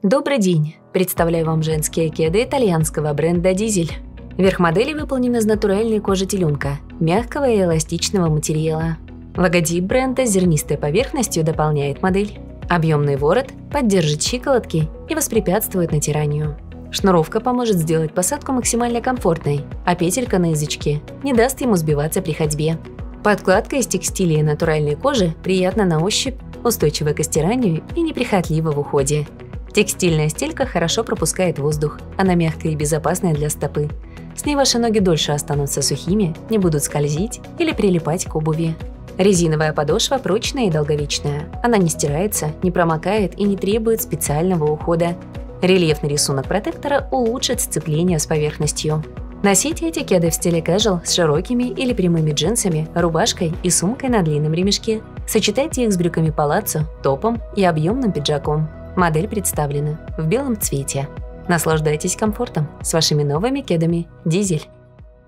Добрый день! Представляю вам женские кеды итальянского бренда «Дизель». Верх модели выполнен из натуральной кожи теленка, мягкого и эластичного материала. Логотип бренда с зернистой поверхностью дополняет модель. Объемный ворот поддержит щиколотки и воспрепятствует натиранию. Шнуровка поможет сделать посадку максимально комфортной, а петелька на язычке не даст ему сбиваться при ходьбе. Подкладка из текстиля и натуральной кожи приятна на ощупь, устойчива к стиранию и неприхотлива в уходе. Текстильная стелька хорошо пропускает воздух, она мягкая и безопасная для стопы. С ней ваши ноги дольше останутся сухими, не будут скользить или прилипать к обуви. Резиновая подошва прочная и долговечная. Она не стирается, не промокает и не требует специального ухода. Рельефный рисунок протектора улучшит сцепление с поверхностью. Носите эти кеды в стиле casual с широкими или прямыми джинсами, рубашкой и сумкой на длинном ремешке. Сочетайте их с брюками палаццо, топом и объемным пиджаком. Модель представлена в белом цвете. Наслаждайтесь комфортом с вашими новыми кедами «Дизель».